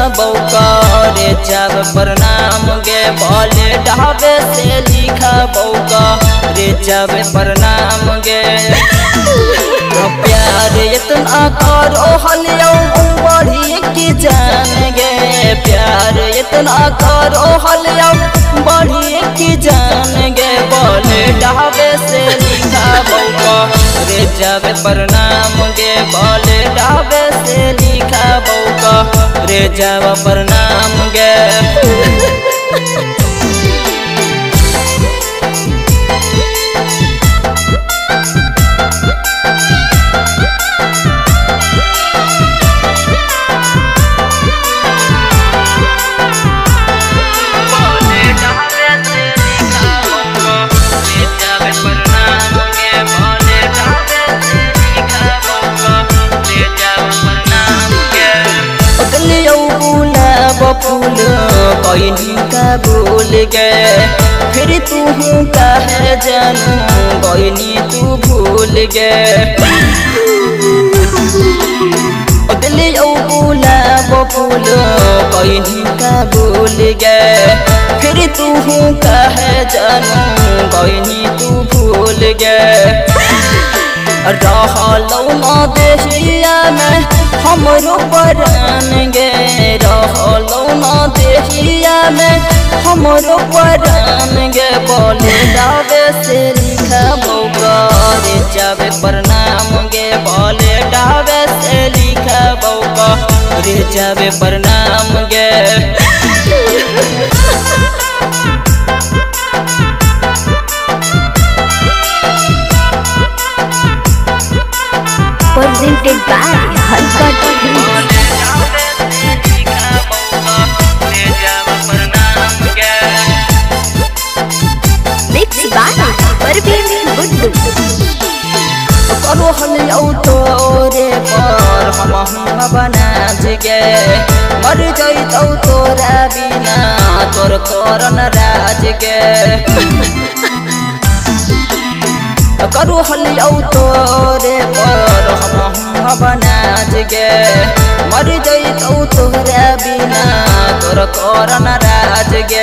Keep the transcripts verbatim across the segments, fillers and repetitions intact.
बौका रे जब प्रणाम गे बोले ढाबे से लिखा बौका रे जब प्रणाम गे प्यार इतना करो हलियो बढ़ी की जान गे प्यार इतना करो हलियो बढ़ी की जान गे बोले ढाबे से लिखा बौका रे जब प्रणाम गे बोले ढाबे से लिखा बौका रे जब प्रणाम गे फूल कोई का भूल गए फिर तू कहे जानू कोई तू भूल गए गुलाब फूल कोई का भूल गए फिर तू कहे जानू कोई तू भूल गए रहलो ना देहिया में हमरो परान गे रहलो ना देहिया में हमरो परान गे बोले ढाबे से लिखा बौका रे जब प्रणाम गे बोले ढाबे से लिखा बौका रे जब प्रणाम गे presented by Halkat Films. Mixed by Parveen Buddu. करो हलियो तोरे पर हम हम बना जगे मर जइतौ तोरा बिना तोर करन राज गे करो हलियो तोरे पर हम हम बना जगे मर जइतौ तोरा बिना तोर करन राज गे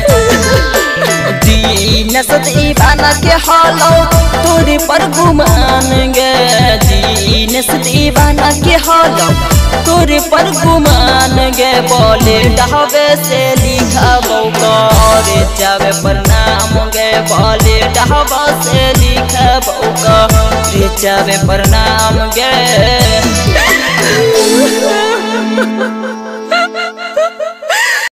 दीन दीवाना के हालो तोरे पर गुमान गे दीन दीवाना के हालो तोरे पर गुमान गे बोले ढाबे से लिखा बौका रे जब प्रणाम गे बोले ढाबा से लिखा बौका रे जब प्रणाम गे